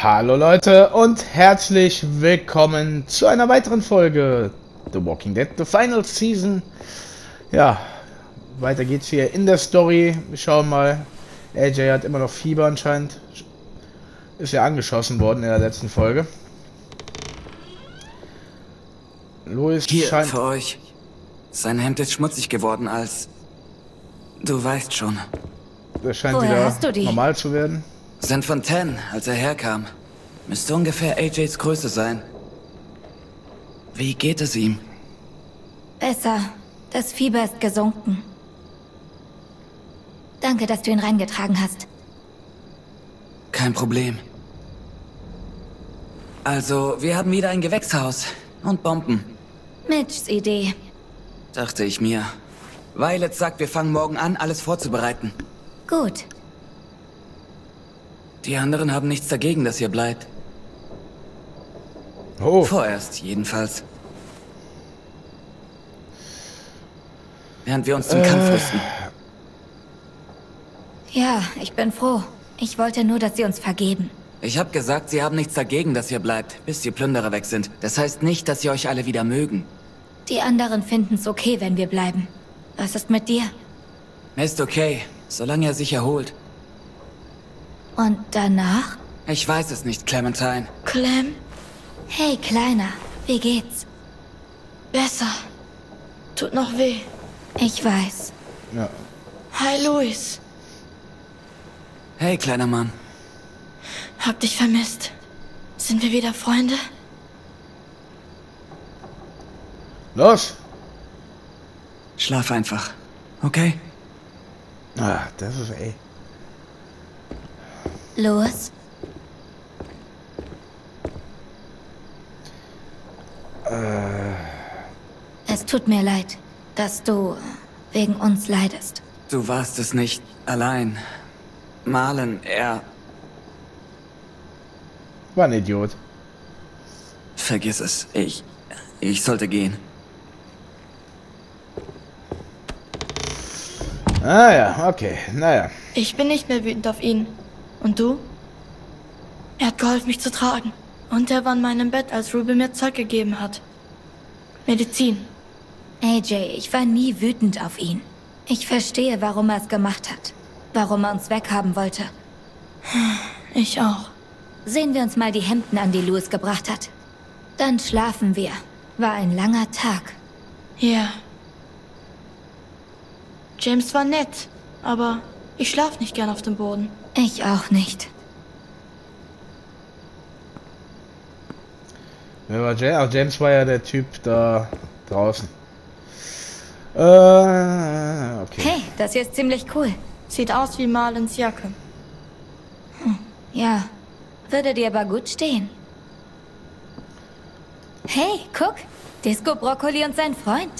Hallo Leute und herzlich willkommen zu einer weiteren Folge The Walking Dead, The Final Season. Ja, weiter geht's hier in der Story. Wir schauen mal. AJ hat immer noch Fieber anscheinend. Ist ja angeschossen worden in der letzten Folge. Louis Hier, scheint... für euch. Sein Hemd ist schmutzig geworden als... Du weißt schon. Der scheint Woher hast du wieder die? normal zu werden. Sind von 10, als er herkam. Müsste ungefähr AJs Größe sein. Wie geht es ihm? Besser. Das Fieber ist gesunken. Danke, dass du ihn reingetragen hast. Kein Problem. Also, wir haben wieder ein Gewächshaus. Und Bomben. Mitchs Idee. Dachte ich mir. Violet sagt, wir fangen morgen an, alles vorzubereiten. Gut. Die anderen haben nichts dagegen, dass ihr bleibt. Oh, Vorerst, jedenfalls. Während wir uns zum Kampf rüsten. Ja, ich bin froh. Ich wollte nur, dass sie uns vergeben. Ich habe gesagt, sie haben nichts dagegen, dass ihr bleibt, bis die Plünderer weg sind. Das heißt nicht, dass sie euch alle wieder mögen. Die anderen finden's okay, wenn wir bleiben. Was ist mit dir? Ist okay, solange er sich erholt. Und danach? Ich weiß es nicht, Clementine. Clem, Hey, Kleiner. Wie geht's? besser. Tut noch weh. Ich weiß. ja. Hi, Louis. Hey, kleiner Mann. Hab dich vermisst. Sind wir wieder Freunde? Los! Schlaf einfach, okay? Ah, das ist ey. Louis? Es tut mir leid, dass du wegen uns leidest. Du warst es nicht allein. Marlon, er... War ein Idiot. Vergiss es. Ich sollte gehen. Ah ja, okay. Naja. Ich bin nicht mehr wütend auf ihn. Und du? Er hat geholfen, mich zu tragen. Und er war in meinem Bett, als Ruby mir Zeug gegeben hat. Medizin. AJ, ich war nie wütend auf ihn. Ich verstehe, warum er es gemacht hat. Warum er uns weghaben wollte. Ich auch. Sehen wir uns mal die Hemden an, die Louis gebracht hat. Dann schlafen wir. War ein langer Tag. Ja. James war nett, aber ich schlaf nicht gern auf dem Boden. Ich auch nicht. Wer war James? Ach, James war ja der Typ da draußen. Okay. Hey, das hier ist ziemlich cool. Sieht aus wie Marlons Jacke. Ja, würde dir aber gut stehen. Hey, guck. Disco Brokkoli und sein Freund.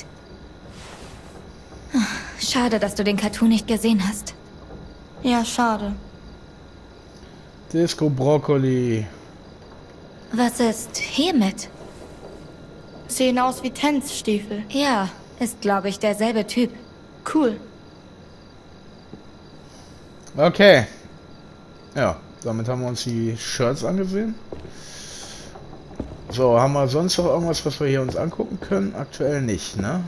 Schade, dass du den Cartoon nicht gesehen hast. Ja, schade. Disco Brokkoli. Was ist hiermit? Sehen aus wie Tanzstiefel. Ja, ist, glaube ich, derselbe Typ. Cool. Okay. Ja, damit haben wir uns die Shirts angesehen. So, haben wir sonst noch irgendwas, was wir hier uns angucken können? Aktuell nicht, ne?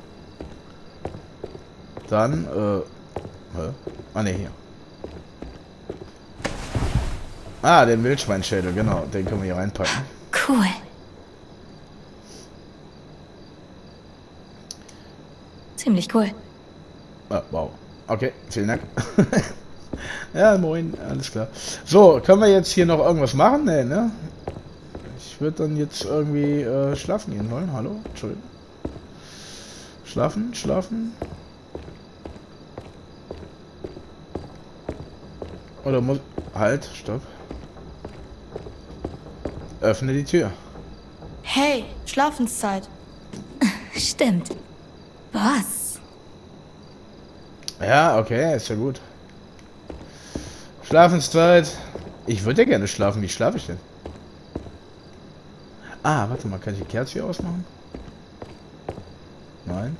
Dann, Ah, ne, hier. Ah, den Wildschweinschädel, genau. Den können wir hier reinpacken. Cool. Ziemlich cool. Ah, wow. Okay, vielen Dank. Ja, moin, alles klar. So, können wir jetzt hier noch irgendwas machen? Nee, ne? Ich würde dann jetzt irgendwie schlafen gehen wollen. Hallo? Entschuldigung. Schlafen, schlafen. Oder muss... Halt, stopp. Öffne die Tür. Hey, Schlafenszeit. Stimmt. Boss. Ja, okay, ist ja gut. Schlafenszeit. Ich würde ja gerne schlafen. Wie schlafe ich denn? Ah, warte mal, kann ich die Kerze hier ausmachen? Nein.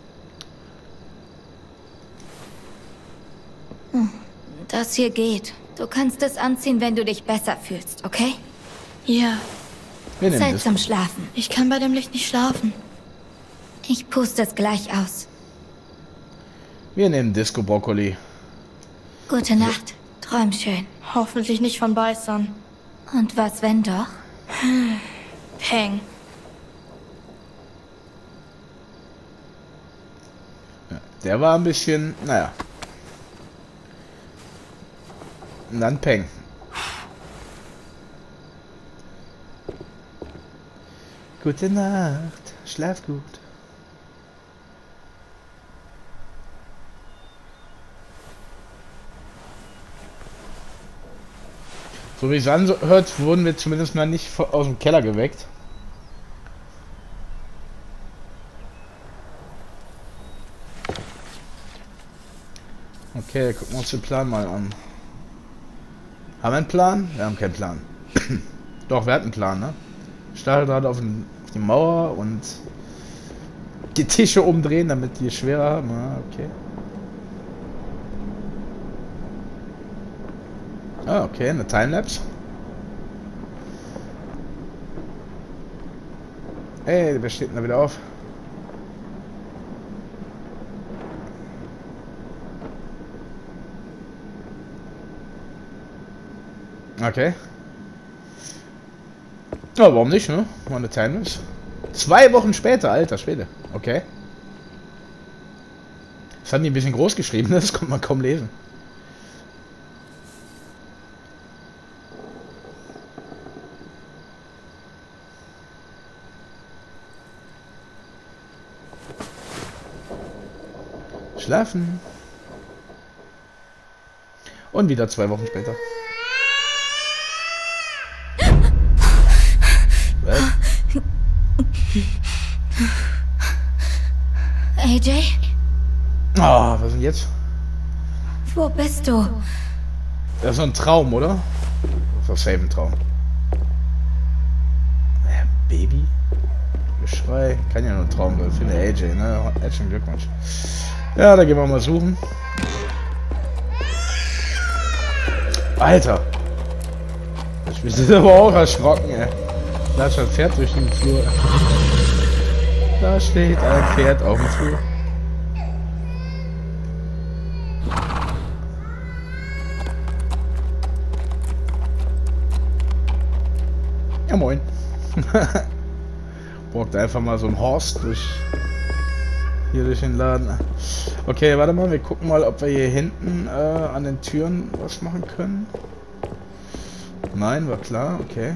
Das hier geht. Du kannst es anziehen, wenn du dich besser fühlst, okay? Ja, Wir nehmen Zeit das. zum Schlafen. ich kann bei dem Licht nicht schlafen. Ich puste es gleich aus. Wir nehmen Disco Brokkoli. Gute Nacht. Träum schön. Hoffentlich nicht von Beißern. Und was, wenn doch? Peng. Ja, der war ein bisschen, naja. Und dann Peng. Gute Nacht. Schlaf gut. So wie es anhört, wurden wir zumindest mal nicht aus dem Keller geweckt. Okay, gucken wir uns den Plan mal an. Haben wir einen Plan? Wir haben keinen Plan. Doch, wir hatten einen Plan, ne? Stacheldraht auf die Mauer und die Tische umdrehen, damit die schwerer haben. Ah, okay. Ah, okay, eine Timelapse. Ey, wer steht denn da wieder auf? Okay. Ja, warum nicht, ne? Mal eine Timelapse. 2 Wochen später, alter Schwede. Okay. Das haben die ein bisschen groß geschrieben, das konnte man kaum lesen. Schlafen. Und wieder 2 Wochen später. Was? AJ? Ah, was ist denn jetzt? Wo bist du? Das ist so ein Traum, oder? Das ist safe ein Traum. Baby? Geschrei. Kann ja nur ein Traum sein. Für den AJ, ne? Herzlichen Glückwunsch. Ja, da gehen wir mal suchen. Alter! Ich bin aber auch erschrocken, ey. Da steht ein Pferd durch den Flur. Da steht ein Pferd auf dem Flur. Ja, moin. Braucht einfach mal so ein Horst hier durch den Laden. Okay, warte mal, wir gucken mal, ob wir hier hinten an den Türen was machen können. Nein, war klar, okay.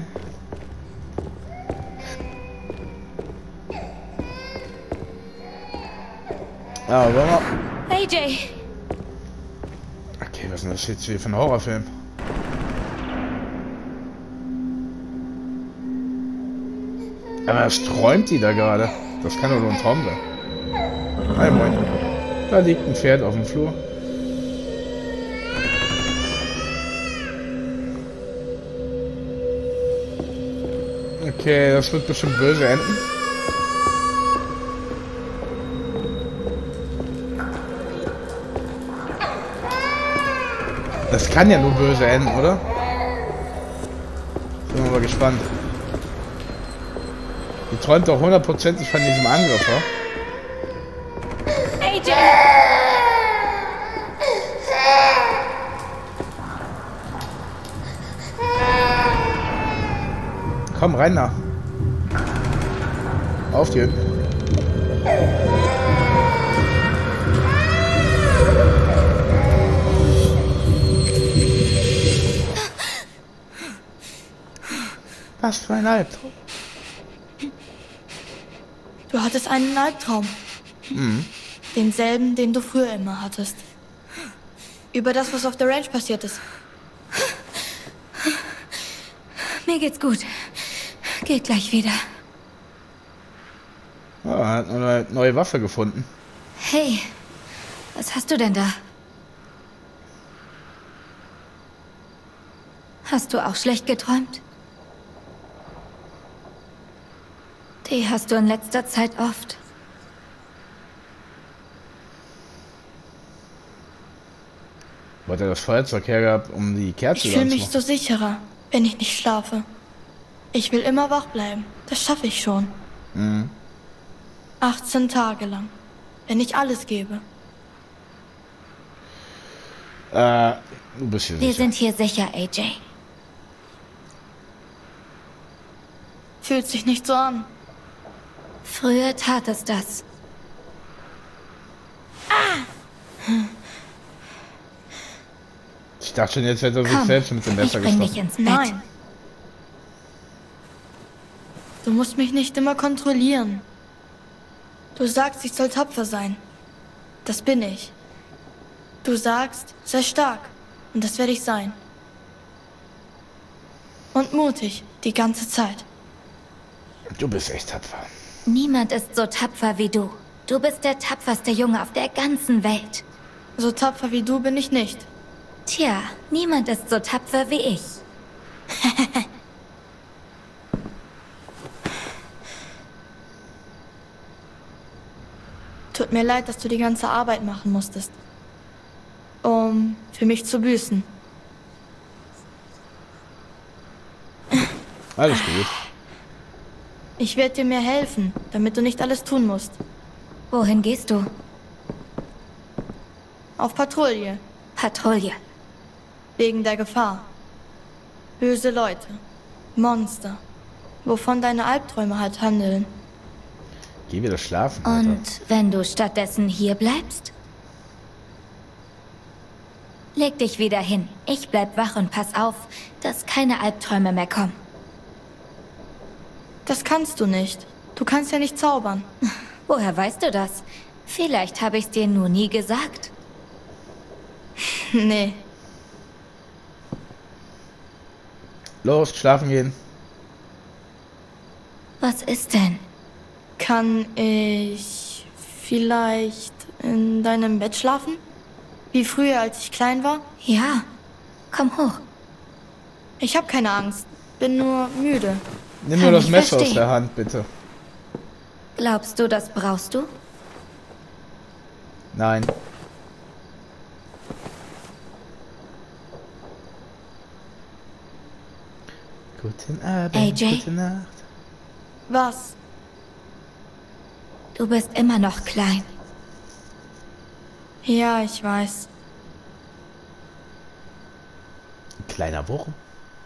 Ah, warte mal. AJ! Okay, was ist denn das jetzt hier für ein Horrorfilm? Aber was träumt die da gerade? Das kann doch nur ein Traum sein. Hi, moin. Da liegt ein Pferd auf dem Flur. Okay, das wird bestimmt böse enden. Das kann ja nur böse enden, oder? Bin mal gespannt. Die träumt doch hundertprozentig von diesem Angriff, wa? AJ! Komm, rein da. Auf dir. Was für ein Albtraum. Du hattest einen Albtraum. Mhm. Denselben, den du früher immer hattest. Über das, was auf der Ranch passiert ist. Mir geht's gut. Geht gleich wieder. Ja, er hat eine neue Waffe gefunden. Hey, was hast du denn da? Hast du auch schlecht geträumt? Die hast du in letzter Zeit oft. Wo hat er das Feuerzeug hergehabt, um die Kerze Ich fühle mich anzumachen? so sicherer, wenn ich nicht schlafe. Ich will immer wach bleiben. Das schaffe ich schon. 18 Tage lang. Wenn ich alles gebe. Du bist hier Wir sicher. sind hier sicher, AJ. Fühlt sich nicht so an. Früher tat es das. Ich dachte schon, jetzt hätte er sich Komm, selbst mit dem ich Messer bring dich gestochen. ins Bett. Nein. Du musst mich nicht immer kontrollieren. Du sagst, ich soll tapfer sein. Das bin ich. Du sagst, sei stark. Und das werde ich sein. Und mutig, die ganze Zeit. Du bist echt tapfer. Niemand ist so tapfer wie du. Du bist der tapferste Junge auf der ganzen Welt. So tapfer wie du bin ich nicht. Tja, niemand ist so tapfer wie ich. Tut mir leid, dass du die ganze Arbeit machen musstest. Um für mich zu büßen. Alles gut. Ich werde dir mehr helfen, damit du nicht alles tun musst. Wohin gehst du? Auf Patrouille. Patrouille. Wegen der Gefahr. Böse Leute. Monster. Wovon deine Albträume halt handeln. Geh wieder schlafen, Alter. Und wenn du stattdessen hier bleibst? Leg dich wieder hin. Ich bleib wach und pass auf, dass keine Albträume mehr kommen. Das kannst du nicht. Du kannst ja nicht zaubern. Woher weißt du das? Vielleicht habe ich's dir nur nie gesagt. Nee. Los, schlafen gehen. Was ist denn? Kann ich vielleicht in deinem Bett schlafen? Wie früher, als ich klein war? Ja, komm hoch. Ich habe keine Angst. Bin nur müde. Nimm nur Kann das ich Messer aus verstehen. der Hand, bitte. Glaubst du, das brauchst du? Nein. Guten Abend, AJ? gute Nacht. Was? Du bist immer noch klein. Ja, ich weiß. Ein kleiner Wurm.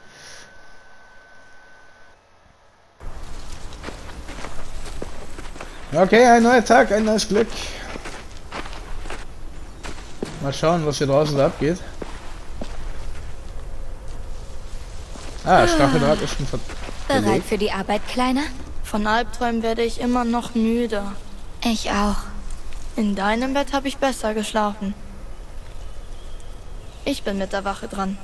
Okay, ein neuer Tag, ein neues Glück. Mal schauen, was hier draußen so abgeht. Stacheldraht ist schon Bereit für die Arbeit, Kleiner? Von Albträumen werde ich immer noch müder. Ich auch. In deinem Bett habe ich besser geschlafen. Ich bin mit der Wache dran.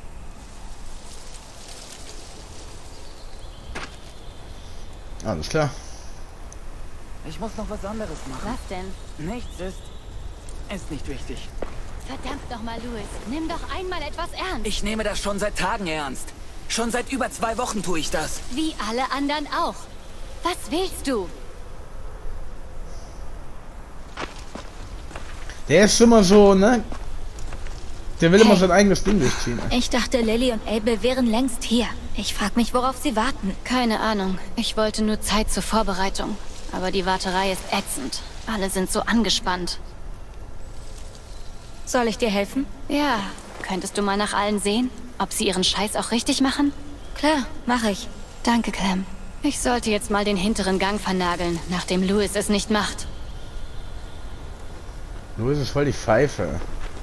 Alles klar. Ich muss noch was anderes machen. Was denn? Nichts ist nicht wichtig. Verdammt nochmal, Louis. Nimm doch einmal etwas ernst. Ich nehme das schon seit Tagen ernst. Schon seit über 2 Wochen tue ich das. Wie alle anderen auch. Was willst du? Der ist immer so, ne? Der will immer Hey. sein eigenes Ding durchziehen. Ich dachte, Lily und Abel wären längst hier. Ich frag mich, worauf sie warten. Keine Ahnung. Ich wollte nur Zeit zur Vorbereitung. Aber die Warterei ist ätzend. Alle sind so angespannt. Soll ich dir helfen? Ja, könntest du mal nach allen sehen? Ob sie ihren Scheiß auch richtig machen? Klar, mache ich. Danke, Clem. Ich sollte jetzt mal den hinteren Gang vernageln, nachdem Louis es nicht macht. Louis ist voll die Pfeife.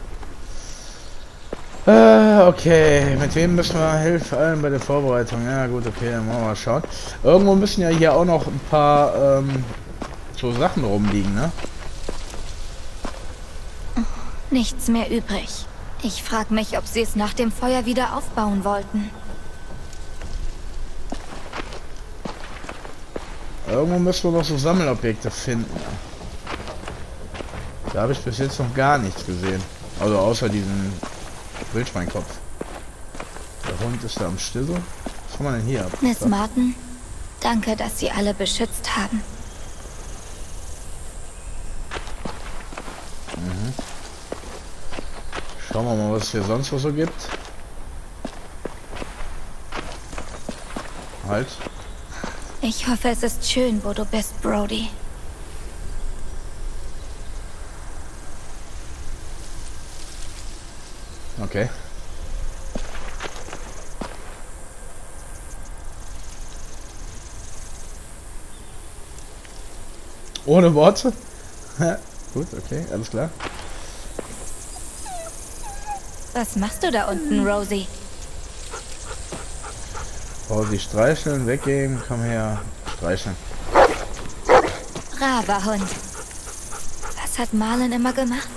Okay, mit wem müssen wir helfen? Allen bei der Vorbereitung. Ja gut, okay, dann wollen wir mal schauen. Irgendwo müssen ja hier auch noch ein paar so Sachen rumliegen, ne? Nichts mehr übrig. Ich frag mich, ob sie es nach dem Feuer wieder aufbauen wollten. Irgendwo müssen wir noch so Sammelobjekte finden. Da habe ich bis jetzt noch gar nichts gesehen. Also außer diesen Wildschweinkopf. Der Hund ist da am Stissel. Was kann man denn hier ab? Miss Martin, danke, dass Sie alle beschützt haben. Schauen wir mal, was es hier sonst so gibt. Halt. Ich hoffe, es ist schön, wo du bist, Brody. Okay. Ohne Worte? Gut, okay, alles klar. Was machst du da unten, Rosie? Rosie streicheln, weggehen, komm her, streicheln. Braver Hund. Was hat Marlon immer gemacht?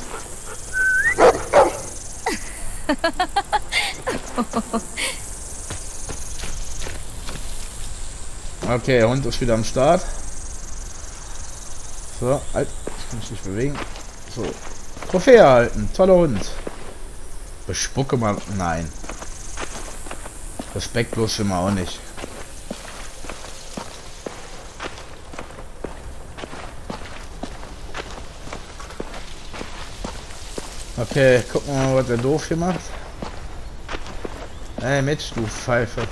Okay, der Hund ist wieder am Start. So, halt, ich kann mich nicht bewegen. So, Trophäe erhalten, toller Hund. Bespucke mal, nein. Respektlos sind wir auch nicht. Okay, gucken wir mal, was der doof hier macht. Ey, Mitch, du Pfeife.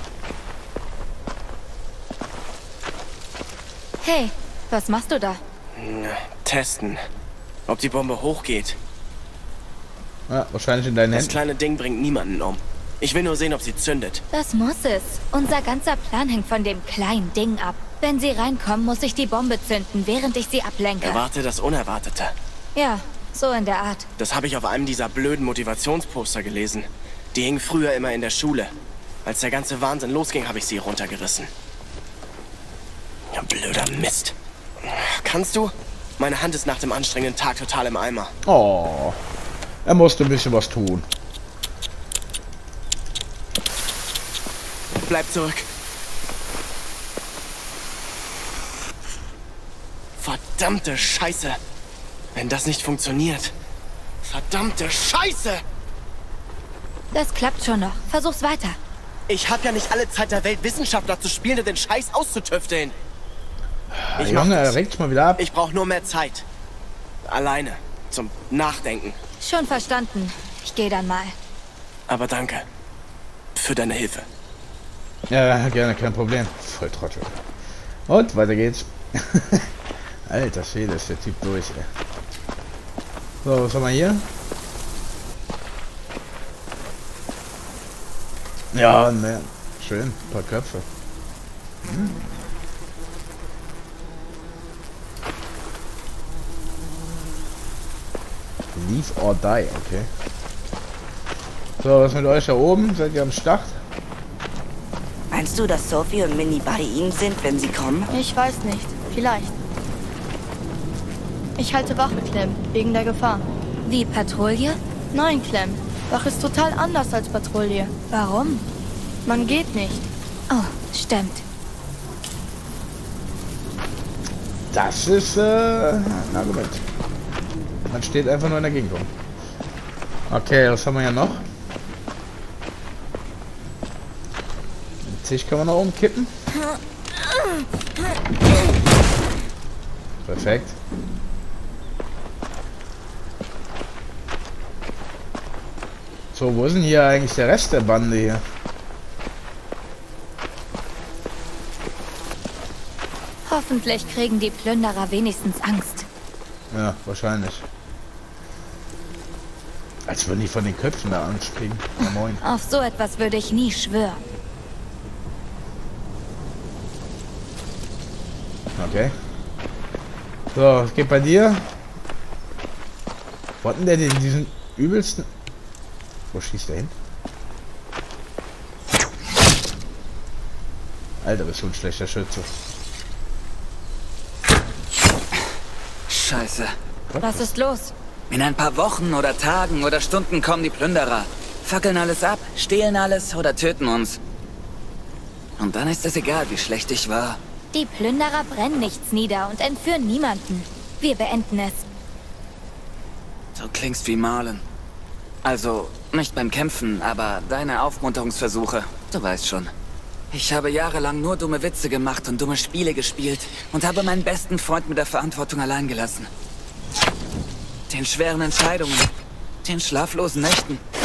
Hey, was machst du da? Testen, ob die Bombe hochgeht. Ja, wahrscheinlich in deinen Das Händen. kleine Ding bringt niemanden um. Ich will nur sehen, ob sie zündet. Das muss es. Unser ganzer Plan hängt von dem kleinen Ding ab. Wenn sie reinkommen, muss ich die Bombe zünden, während ich sie ablenke. Erwarte das Unerwartete. Ja, so in der Art. Das habe ich auf einem dieser blöden Motivationsposter gelesen. Die hingen früher immer in der Schule. Als der ganze Wahnsinn losging, habe ich sie runtergerissen. Ja, blöder Mist. Kannst du? Meine Hand ist nach dem anstrengenden Tag total im Eimer. Oh, er musste ein bisschen was tun. Bleib zurück. Verdammte Scheiße. Wenn das nicht funktioniert. Verdammte Scheiße! Das klappt schon noch. Versuch's weiter. Ich habe ja nicht alle Zeit der Welt, Wissenschaftler zu spielen und den Scheiß auszutüfteln. Ich mach Junge, er das. regt mal wieder ab. Ich brauche nur mehr Zeit. Alleine. Zum Nachdenken. Schon verstanden. Ich gehe dann mal. Aber danke. Für deine Hilfe. Ja, gerne, kein Problem. Voll Trottel. Und weiter geht's. Alter Schwede, ist der Typ durch, ey. So, was haben wir hier? Ja, ne. Schön, ein paar Köpfe. Leave or die, okay. So, was mit euch da oben? Seid ihr am Start? Meinst du, dass Sophie und Minnie bei ihnen sind, wenn sie kommen? Ich weiß nicht. Vielleicht. Ich halte Wache, Clem, wegen der Gefahr. Wie, Patrouille? Nein, Clem. Wache ist total anders als Patrouille. Warum? Man geht nicht. Oh, stimmt. Das ist ein Argument. Man steht einfach nur in der Gegend rum. Okay, was haben wir ja noch? Den Tisch kann man noch umkippen. Perfekt. So, wo ist denn hier eigentlich der Rest der Bande hier? Hoffentlich kriegen die Plünderer wenigstens Angst. Ja, wahrscheinlich. Als würden die von den Köpfen da Angst kriegen. Ja, moin. Auf so etwas würde ich nie schwören. Okay. So, was geht bei dir? Wo hat denn der diesen übelsten... Wo schießt der hin? Alter, bist du ein schlechter Schütze. Scheiße. Was ist los? In ein paar Wochen oder Tagen oder Stunden kommen die Plünderer. Fackeln alles ab, stehlen alles oder töten uns. Und dann ist es egal, wie schlecht ich war. Die Plünderer brennen nichts nieder und entführen niemanden. Wir beenden es. Du klingst wie Marlon. Also, nicht beim Kämpfen, aber deine Aufmunterungsversuche. Du weißt schon. Ich habe jahrelang nur dumme Witze gemacht und dumme Spiele gespielt und habe meinen besten Freund mit der Verantwortung allein gelassen. Den schweren Entscheidungen, den schlaflosen Nächten.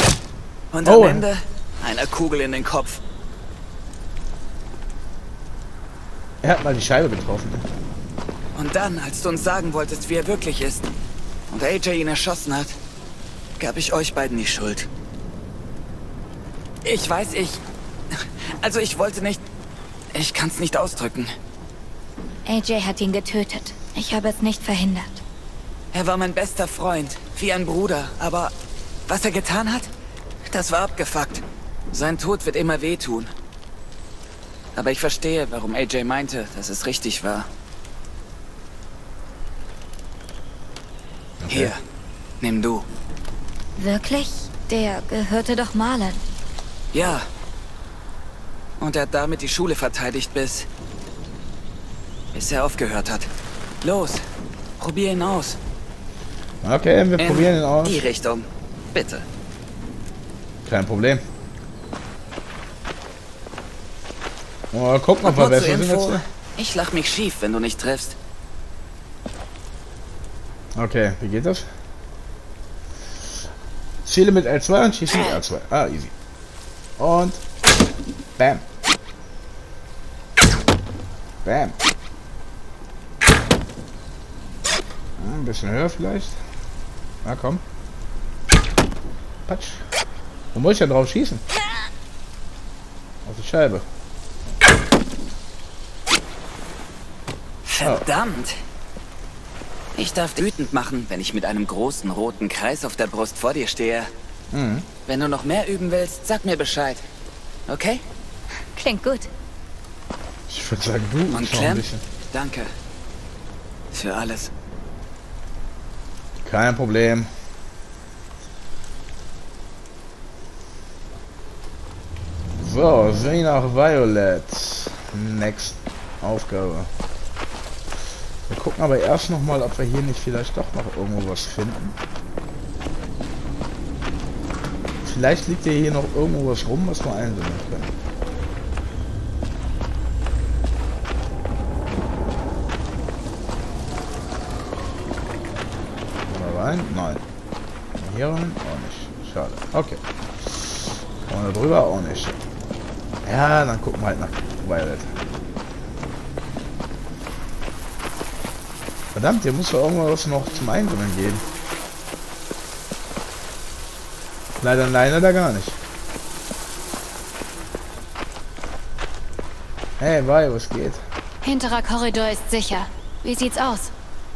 Und am Ende eine Kugel in den Kopf. Er hat mal die Scheibe getroffen. Und dann, als du uns sagen wolltest, wie er wirklich ist, und AJ ihn erschossen hat, gab ich euch beiden die Schuld. Ich weiß, also ich wollte nicht... Ich kann's nicht ausdrücken. AJ hat ihn getötet. Ich habe es nicht verhindert. Er war mein bester Freund, wie ein Bruder, aber was er getan hat, das war abgefuckt. Sein Tod wird immer wehtun. Aber ich verstehe, warum AJ meinte, dass es richtig war. Okay. Hier, nimm du. Wirklich? Der gehörte doch Marlon. Ja. Und er hat damit die Schule verteidigt, bis er aufgehört hat. Los, probier ihn aus. Okay, wir probieren ihn aus. In die Richtung, bitte. Kein Problem. Oh, guck mal, ob wir besser sind jetzt. Ich lach mich schief, wenn du nicht triffst. Okay, wie geht das? Ziele mit L2 und schieße mit R2. Ah, easy. Und bam. Bam. Ein bisschen höher vielleicht. Na komm. Patsch. Wo muss ich denn drauf schießen? Auf die Scheibe. Verdammt! Ich darf dich wütend machen, wenn ich mit einem großen roten Kreis auf der Brust vor dir stehe. Mhm. Wenn du noch mehr üben willst, sag mir Bescheid. Okay? Klingt gut. Ich würde sagen, du und schon Clem, ein bisschen. Danke. Für alles. Kein Problem. So, sehen nach Violet. Next Aufgabe. Wir gucken aber erst noch mal, ob wir hier nicht vielleicht doch noch irgendwo was finden. Vielleicht liegt ja hier noch irgendwo was rum, was wir einsammeln können. Mal rein? Nein. Hier rein? Auch nicht. Schade. Okay. Kommen wir da drüber? Auch nicht. Ja, dann gucken wir halt nach Violet. Verdammt, hier muss doch irgendwas noch zum Einsammeln geben. Leider nein oder gar nicht. Hey, Vi, was geht? Hinterer Korridor ist sicher. Wie sieht's aus?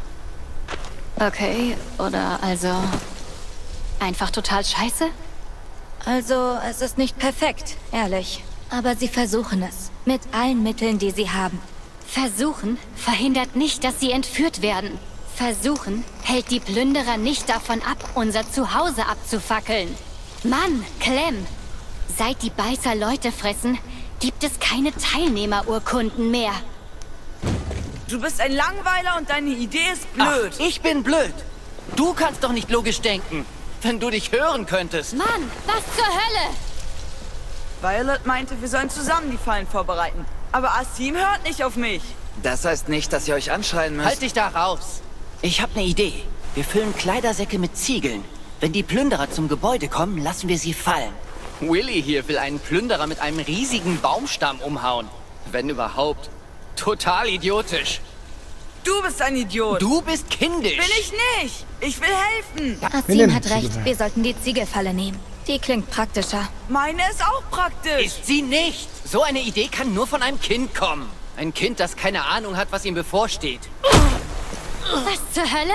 Okay, oder also... einfach total scheiße? Also, es ist nicht perfekt, ehrlich. Aber sie versuchen es. Mit allen Mitteln, die sie haben. Versuchen verhindert nicht, dass sie entführt werden. Versuchen hält die Plünderer nicht davon ab, unser Zuhause abzufackeln. Mann, Clem, seit die Beißer Leute fressen, gibt es keine Teilnehmerurkunden mehr. Du bist ein Langweiler und deine Idee ist blöd. Ach, ich bin blöd. Du kannst doch nicht logisch denken. Wenn du dich hören könntest. Mann, was zur Hölle? Violet meinte, wir sollen zusammen die Fallen vorbereiten. Aber Aasim hört nicht auf mich. Das heißt nicht, dass ihr euch anschreien müsst. Halt dich da raus. Ich habe eine Idee. Wir füllen Kleidersäcke mit Ziegeln. Wenn die Plünderer zum Gebäude kommen, lassen wir sie fallen. Willy hier will einen Plünderer mit einem riesigen Baumstamm umhauen. Wenn überhaupt. Total idiotisch. Du bist ein Idiot. Du bist kindisch. Bin ich nicht. Ich will helfen. Aasim hat recht. Wir sollten die Ziegelfalle nehmen. Die klingt praktischer. Meine ist auch praktisch. Ist sie nicht. So eine Idee kann nur von einem Kind kommen. Ein Kind, das keine Ahnung hat, was ihm bevorsteht. Was zur Hölle?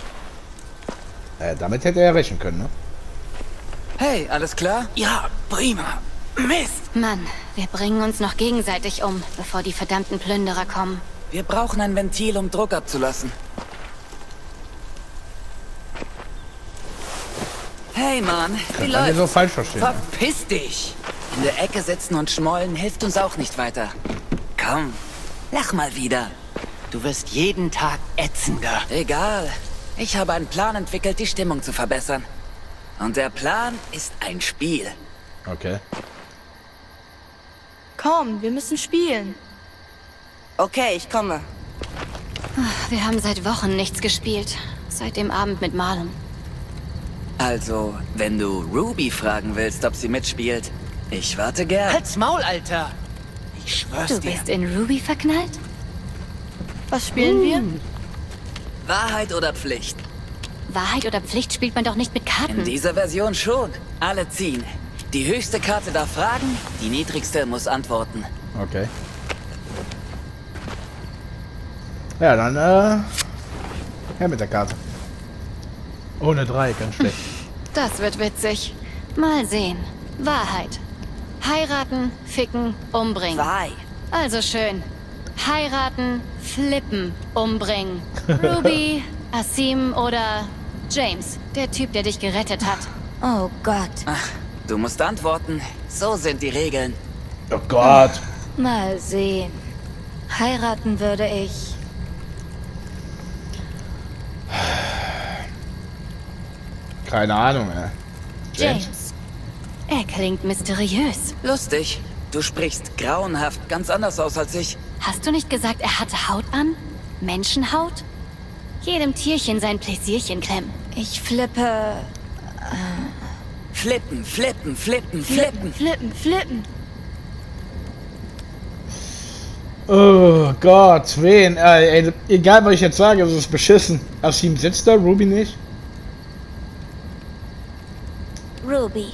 Damit hätte er rechnen können, ne? Hey, alles klar? Ja, prima. Mist. Mann, wir bringen uns noch gegenseitig um, bevor die verdammten Plünderer kommen. Wir brauchen ein Ventil, um Druck abzulassen. Hey, Mann, wie Kann man hier so läuft's? falsch verstehen. Ne? Verpiss dich. In der Ecke sitzen und schmollen hilft uns auch nicht weiter. Komm, lach mal wieder. Du wirst jeden Tag ätzender. Egal. Ich habe einen Plan entwickelt, die Stimmung zu verbessern. Und der Plan ist ein Spiel. Okay. Komm, wir müssen spielen. Okay, ich komme. Wir haben seit Wochen nichts gespielt. Seit dem Abend mit Marlon. Also, wenn du Ruby fragen willst, ob sie mitspielt, ich warte gern. Halt's Maul, Alter! Ich schwör's dir. Du bist in Ruby verknallt? Was spielen wir? Wahrheit oder Pflicht? Wahrheit oder Pflicht spielt man doch nicht mit In Karten. dieser Version schon. Alle ziehen. Die höchste Karte darf fragen, die niedrigste muss antworten. Okay. Ja, dann, her mit der Karte. Ohne 3, ganz schlecht. Das wird witzig. Mal sehen. Wahrheit. Heiraten, ficken, umbringen. Why? Also schön. Heiraten, flippen, umbringen. Ruby, Aasim oder James, der Typ, der dich gerettet hat. Oh Gott. Ach, du musst antworten. So sind die Regeln. Oh Gott. Mal sehen. Heiraten würde ich. Keine Ahnung, ey. James. Er klingt mysteriös. Lustig. Du sprichst grauenhaft ganz anders aus als ich. Hast du nicht gesagt, er hatte Haut an? Menschenhaut? Jedem Tierchen sein Pläsierchen, Clem. Ich flippe. Flippen, flippen, flippen, Flippen, flippen. flippen, flippen. Oh Gott, wen? Ey, egal was ich jetzt sage, es ist beschissen. Aasim sitzt da, Ruby nicht. Ruby.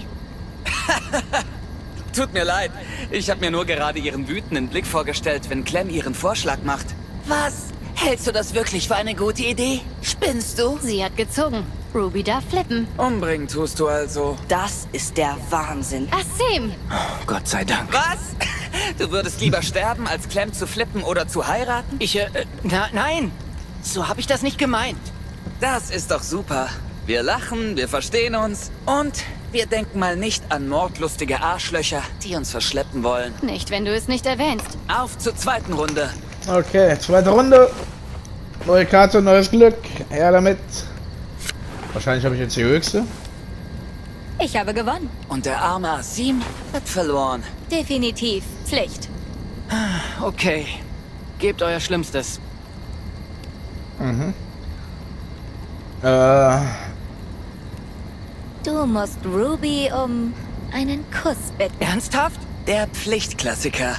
Tut mir leid. Ich habe mir nur gerade ihren wütenden Blick vorgestellt, wenn Clem ihren Vorschlag macht. Was? Hältst du das wirklich für eine gute Idee? Spinnst du? Sie hat gezogen. Ruby darf flippen. Umbringen tust du also. Das ist der Wahnsinn. Aasim! Gott sei Dank. Was? Du würdest lieber sterben, als Clem zu flippen oder zu heiraten? Nein! So habe ich das nicht gemeint. Das ist doch super. Wir lachen, wir verstehen uns und wir denken mal nicht an mordlustige Arschlöcher, die uns verschleppen wollen. Nicht, wenn du es nicht erwähnst. Auf zur zweiten Runde. Okay, zweite Runde. Neue Karte, neues Glück. Her damit. Wahrscheinlich habe ich jetzt die höchste. Ich habe gewonnen. Und der arme Aasim hat verloren. Definitiv. Pflicht. Okay. Gebt euer Schlimmstes. Du musst Ruby um einen Kuss bitten. Ernsthaft? Der Pflichtklassiker.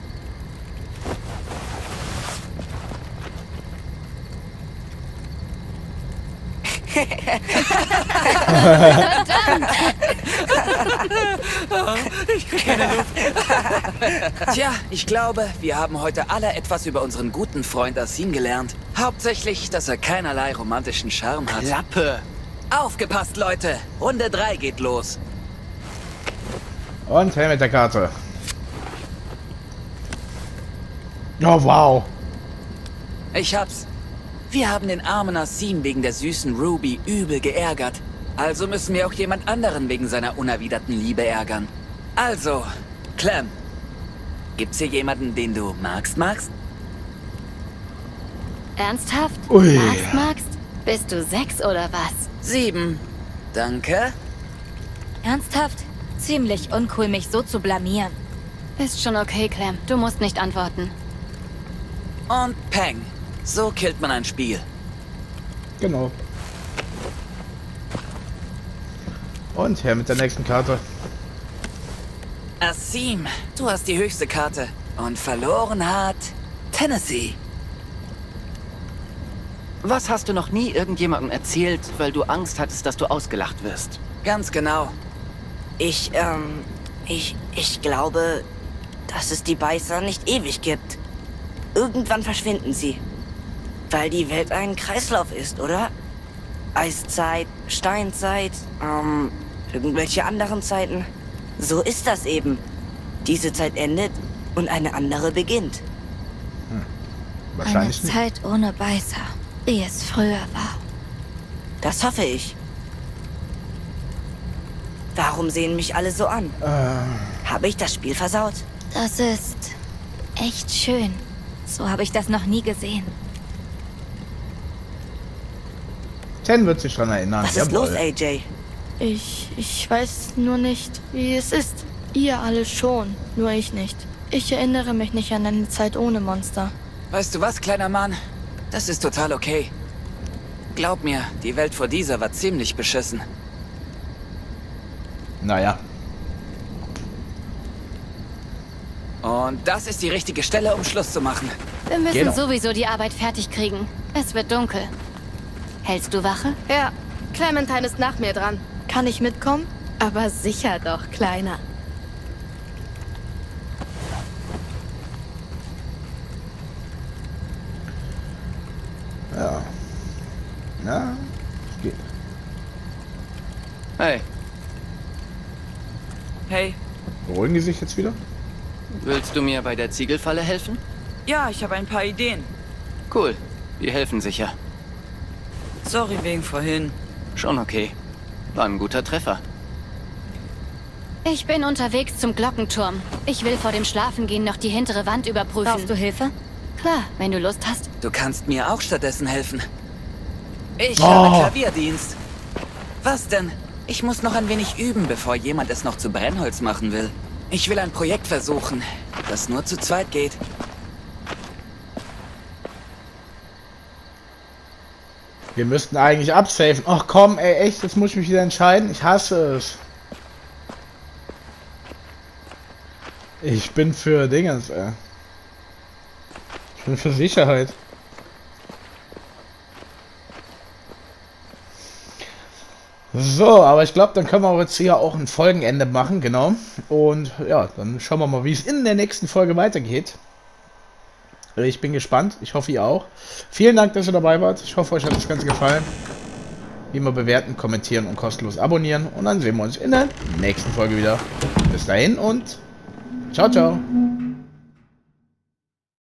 Tja, ich glaube, wir haben heute alle etwas über unseren guten Freund Aasim gelernt. Hauptsächlich, dass er keinerlei romantischen Charme hat. Klappe. Aufgepasst, Leute! Runde 3 geht los. Und her mit der Karte. Oh, wow. Ich hab's. Wir haben den armen Aasim wegen der süßen Ruby übel geärgert. Also müssen wir auch jemand anderen wegen seiner unerwiderten Liebe ärgern. Also, Clem. Gibt's hier jemanden, den du magst? Ernsthaft? Ui. Magst? Bist du 6 oder was? 7. Danke. Ernsthaft? Ziemlich uncool, mich so zu blamieren. Ist schon okay, Clem. Du musst nicht antworten. Und Peng. So killt man ein Spiel. Genau. Und her mit der nächsten Karte. Aasim, du hast die höchste Karte. Und verloren hat Tennessee. Was hast du noch nie irgendjemandem erzählt, weil du Angst hattest, dass du ausgelacht wirst? Ganz genau. Ich glaube, dass es die Beißer nicht ewig gibt. Irgendwann verschwinden sie. Weil die Welt ein Kreislauf ist, oder? Eiszeit, Steinzeit, irgendwelche anderen Zeiten. So ist das eben. Diese Zeit endet und eine andere beginnt. Wahrscheinlich Eine nicht. Zeit ohne Beißer, wie es früher war. Das hoffe ich. Warum sehen mich alle so an? Habe ich das Spiel versaut? Das ist echt schön. So habe ich das noch nie gesehen. Ten wird sich dran erinnern. Was ist Jawohl. los, AJ? Ich weiß nur nicht, wie es ist. Ihr alle schon, nur ich nicht. Ich erinnere mich nicht an eine Zeit ohne Monster. Weißt du was, kleiner Mann? Das ist total okay. Glaub mir, die Welt vor dieser war ziemlich beschissen. Naja. Und das ist die richtige Stelle, um Schluss zu machen. Wir müssen Genau. sowieso die Arbeit fertig kriegen. Es wird dunkel. Hältst du Wache? Ja, Clementine ist nach mir dran. Kann ich mitkommen? Aber sicher doch, Kleiner. Ja. Na, geht. Hey. Hey. Beruhigen die sich jetzt wieder? Willst du mir bei der Ziegelfalle helfen? Ja, ich habe ein paar Ideen. Cool. Wir helfen sicher. Sorry wegen vorhin. Schon okay. War ein guter Treffer. Ich bin unterwegs zum Glockenturm. Ich will vor dem Schlafengehen noch die hintere Wand überprüfen. Brauchst du Hilfe? Klar, wenn du Lust hast. Du kannst mir auch stattdessen helfen. Ich habe Klavierdienst. Was denn? Ich muss noch ein wenig üben, bevor jemand es noch zu Brennholz machen will. Ich will ein Projekt versuchen, das nur zu zweit geht. Wir müssten eigentlich absafen. Ach komm, ey, echt, jetzt muss ich mich wieder entscheiden. Ich hasse es. Ich bin für Dingens, ey. Ich bin für Sicherheit. So, aber ich glaube, dann können wir jetzt hier auch ein Folgenende machen, genau. Und ja, dann schauen wir mal, wie es in der nächsten Folge weitergeht. Ich bin gespannt. Ich hoffe, ihr auch. Vielen Dank, dass ihr dabei wart. Ich hoffe, euch hat das Ganze gefallen. Wie immer bewerten, kommentieren und kostenlos abonnieren. Und dann sehen wir uns in der nächsten Folge wieder. Bis dahin und ciao, ciao.